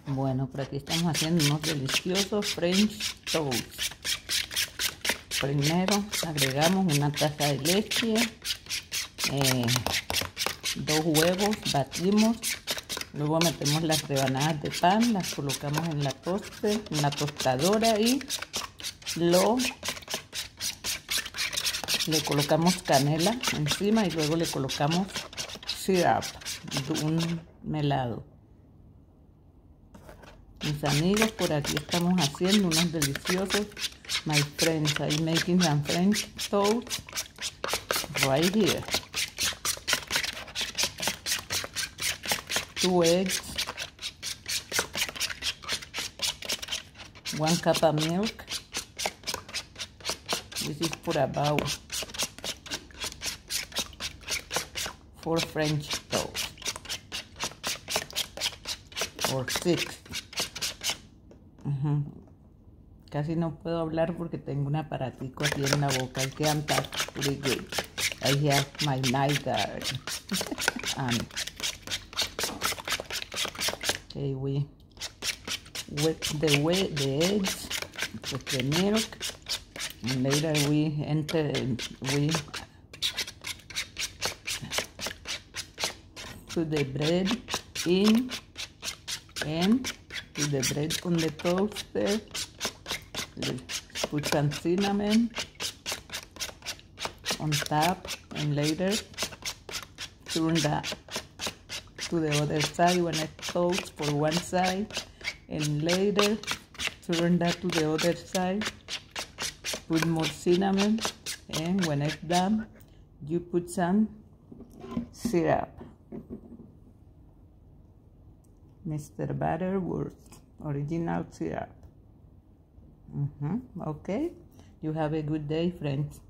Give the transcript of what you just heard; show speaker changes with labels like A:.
A: Bueno, por aquí estamos haciendo unos deliciosos French toast. Primero agregamos una taza de leche, 2 huevos, batimos, luego metemos las rebanadas de pan, las colocamos en la tostadora y le colocamos canela encima y luego le colocamos syrup, un melado. Mis amigos, por aquí estamos haciendo unos deliciosos my friends. I'm making some French toast right here. 2 eggs, 1 cup of milk. This is for about 4 French toast or 6. Casi no puedo hablar porque tengo un aparatico aquí en la boca. I can't talk pretty good. I have my night guard. Okay, we wet the eggs with the milk, and later we put the bread in and put the bread on the toaster. Put some cinnamon on top, and later turn that to the other side when it toasts for one side, and later turn that to the other side, put more cinnamon, and when it's done you put some syrup. Mr. Butterworth original syrup. Okay, you have a good day, friends.